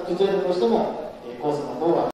途中でどうしてもコースの方が